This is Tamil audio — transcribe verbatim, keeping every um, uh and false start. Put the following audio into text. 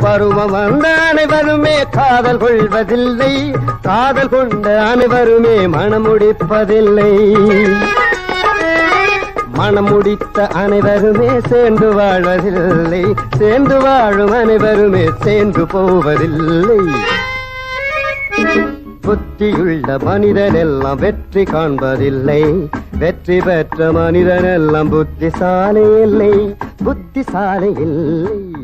பருவம் வந்த அனைவருமே காதல் கொள்வதில்லை, காதல் கொண்ட அனைவருமே மணமுடிப்பதில்லை. மணமுடித்த அனைவருமே சேர்ந்து வாழ்வதில்லை, சேர்ந்து வாழும் அனைவருமே சேர்ந்து போவதில்லை. புத்தியுள்ள மனிதன் எல்லாம் வெற்றி காண்பதில்லை, வெற்றி பெற்ற மனிதன் எல்லாம் புத்திசாலி இல்லை, புத்திசாலி இல்லை.